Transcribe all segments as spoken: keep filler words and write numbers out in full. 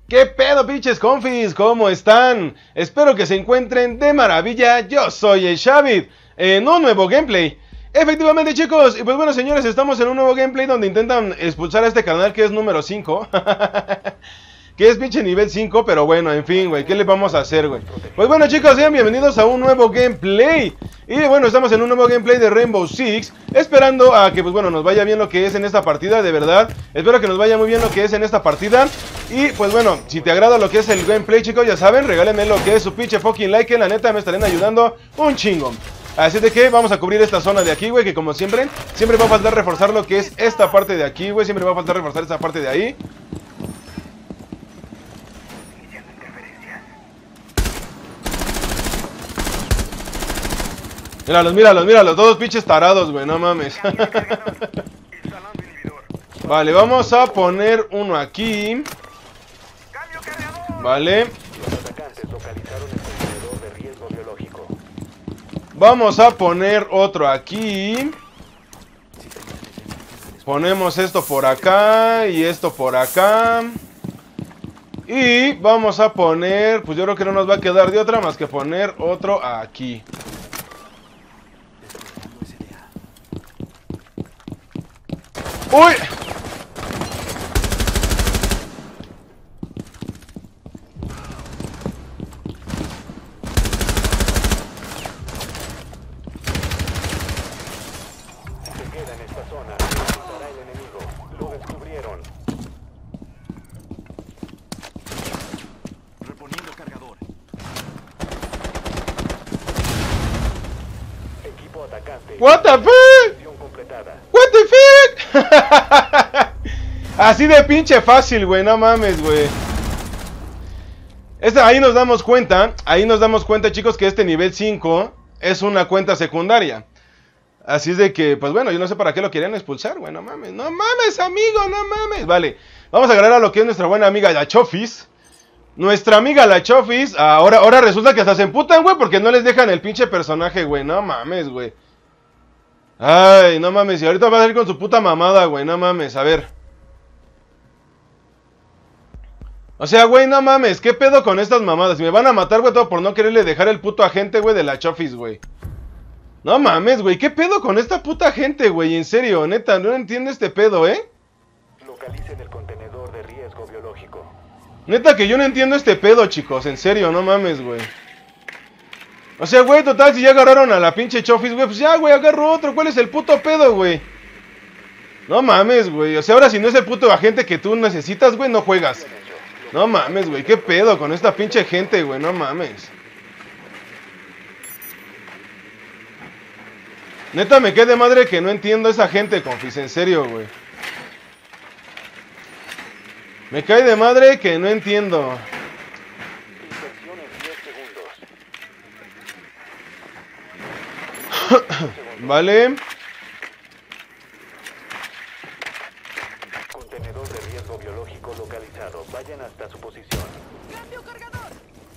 ¿Qué pedo, pinches confis? ¿Cómo están? Espero que se encuentren de maravilla. Yo soy el Xavid, en un nuevo gameplay. Efectivamente, chicos, y pues bueno, señores, estamos en un nuevo gameplay donde intentan expulsar a este canal que es número cinco. Que es pinche nivel cinco, pero bueno, en fin, güey, ¿qué le vamos a hacer, güey? Pues bueno, chicos, sean bienvenidos a un nuevo gameplay. Y bueno, estamos en un nuevo gameplay de Rainbow Six, esperando a que, pues bueno, nos vaya bien lo que es en esta partida, de verdad. Espero que nos vaya muy bien lo que es en esta partida. Y pues bueno, si te agrada lo que es el gameplay, chicos, ya saben, regálenme lo que es su pinche fucking like, que la neta me estarían ayudando un chingo. Así de que vamos a cubrir esta zona de aquí, güey, que como siempre, siempre va a faltar reforzar lo que es esta parte de aquí, güey. Siempre va a faltar reforzar esta parte de ahí. Míralos, míralos, míralos, todos pinches tarados, güey, no mames. Vale, vamos a poner uno aquí. Vale. Vamos a poner otro aquí. Ponemos esto por acá y esto por acá. Y vamos a poner, pues yo creo que no nos va a quedar de otra más que poner otro aquí. ¡Uy! Se queda en esta zona, matará el enemigo. Lo descubrieron. Reponiendo cargador. Equipo atacante. What the fuck? Misión completada. What the fuck? Así de pinche fácil, güey, no mames, güey. Esta, ahí nos damos cuenta, ahí nos damos cuenta, chicos, que este nivel cinco es una cuenta secundaria. Así es de que, pues bueno, yo no sé para qué lo querían expulsar, güey, no mames, no mames, amigo, no mames. Vale, vamos a agarrar a lo que es nuestra buena amiga la Chofis. Nuestra amiga la Chofis, ahora, ahora resulta que hasta se emputan, güey, porque no les dejan el pinche personaje, güey, no mames, güey. Ay, no mames, y ahorita va a salir con su puta mamada, güey, no mames, a ver. O sea, güey, no mames, ¿qué pedo con estas mamadas? Me van a matar, güey, todo por no quererle dejar el puto agente, güey, de la Chofis, güey. No mames, güey, ¿qué pedo con esta puta gente, güey? En serio, neta, no entiendo este pedo, ¿eh? Localicen el contenedor de riesgo biológico. Neta que yo no entiendo este pedo, chicos, en serio, no mames, güey. O sea, güey, total, si ya agarraron a la pinche Chofis, güey, pues ya, güey, agarro otro. ¿Cuál es el puto pedo, güey? No mames, güey. O sea, ahora si no es el puto agente que tú necesitas, güey, no juegas. No mames, güey, ¿qué pedo con esta pinche gente, güey? No mames. Neta, me quedé madre que no entiendo a esa gente, confis, en serio, güey. Me cae de madre que no entiendo. Inspección en diez segundos. Vale. Contenedor de riesgo biológico localizado. Vayan hasta su posición. ¡Cambio cargador!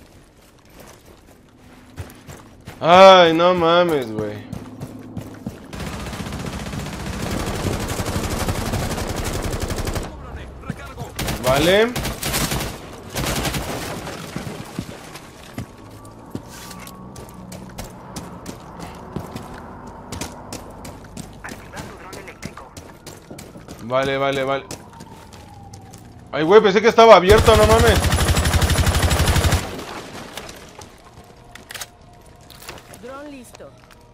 Ay, no mames, güey. Vale. Vale, vale, vale. Ay, güey, pensé que estaba abierto, no mames. Dron listo.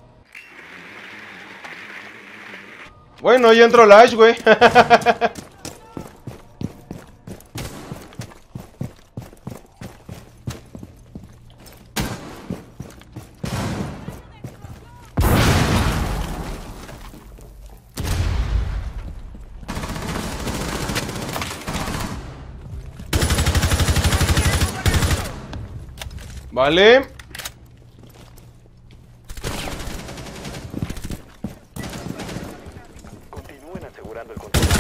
Bueno, ya entró la Ash, güey. Vale. Continúen asegurando el contenedor.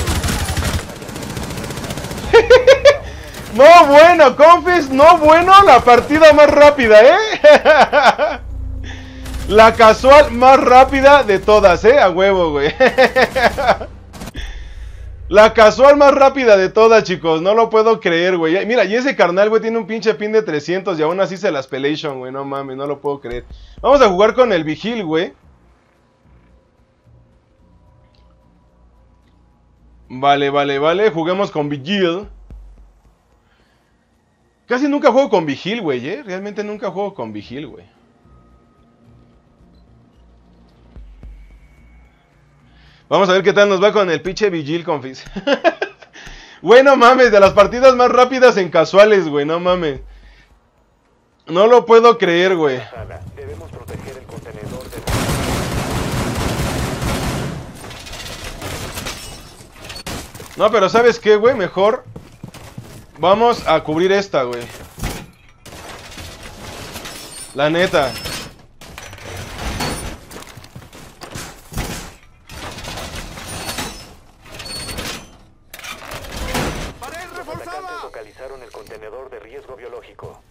No, bueno, confis, no, bueno, la partida más rápida, ¿eh? La casual más rápida de todas, ¿eh? A huevo, güey. La casual más rápida de todas, chicos. No lo puedo creer, güey. Mira, y ese carnal, güey, tiene un pinche pin de trescientos y aún así se las pelation, güey. No mames, no lo puedo creer. Vamos a jugar con el Vigil, güey. Vale, vale, vale. Juguemos con Vigil. Casi nunca juego con Vigil, güey, eh. Realmente nunca juego con Vigil, güey. Vamos a ver qué tal nos va con el pinche Vigil, confis. Güey, no mames, de las partidas más rápidas en casuales, güey, no mames. No lo puedo creer, güey. Debemos proteger el contenedor de... No, pero ¿sabes qué, güey? Mejor vamos a cubrir esta, güey. La neta. Localizaron el contenedor de riesgo biológico.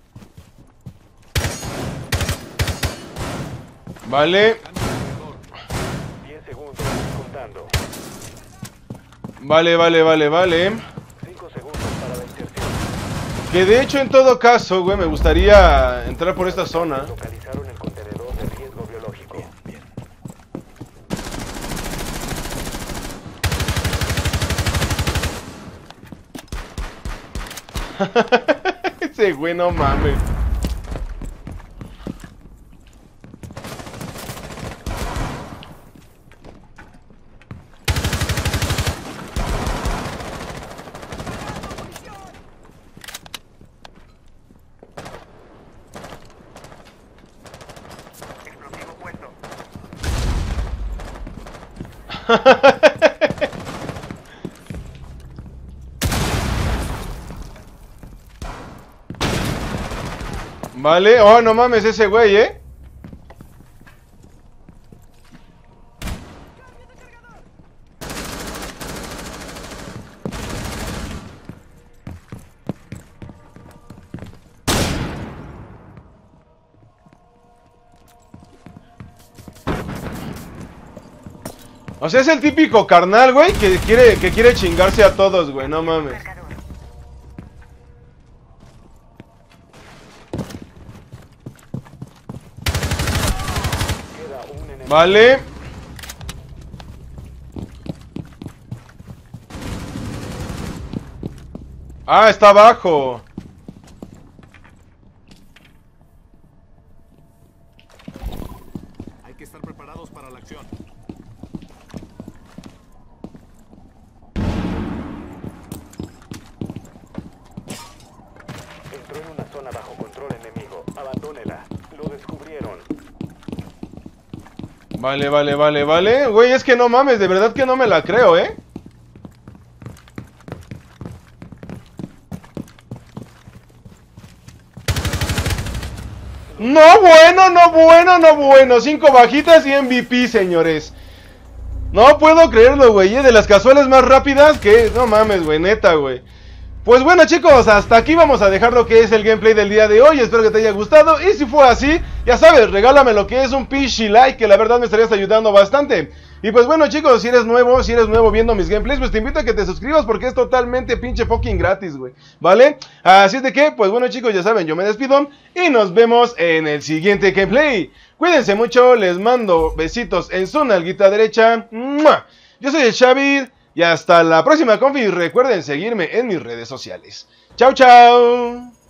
Vale. diez segundos contando. Vale, vale, vale, vale. cinco segundos para la inserción. Que de hecho, en todo caso, güey, me gustaría entrar por esta zona. Localizaron el contenedor de riesgo biológico. Bien, bien. Ese güey, no mames. Explosivo puesto. Vale, oh, no mames ese güey, eh. O sea, es el típico carnal, güey, que quiere, que quiere chingarse a todos, güey, no mames. Vale. Ah, está abajo. Hay que estar preparados para la acción. Entró en una zona bajo control enemigo. Abandónela. Lo descubrieron. Vale, vale, vale, vale. Güey, es que no mames, de verdad que no me la creo, ¿eh? No bueno, no bueno, no bueno. Cinco bajitas y M V P, señores. No puedo creerlo, güey. ¿eh? De las casuales más rápidas que... No mames, güey, neta, güey. Pues bueno, chicos, hasta aquí vamos a dejar lo que es el gameplay del día de hoy. Espero que te haya gustado. Y si fue así, ya sabes, regálame lo que es un pinche like, que la verdad me estarías ayudando bastante. Y pues bueno, chicos, si eres nuevo, si eres nuevo viendo mis gameplays, pues te invito a que te suscribas porque es totalmente pinche fucking gratis, güey. ¿Vale? Así es de que, pues bueno, chicos, ya saben, yo me despido y nos vemos en el siguiente gameplay. Cuídense mucho, les mando besitos en su nalguita derecha. ¡Mua! Yo soy el Xavi. Y hasta la próxima, confis. Recuerden seguirme en mis redes sociales. Chao, chao.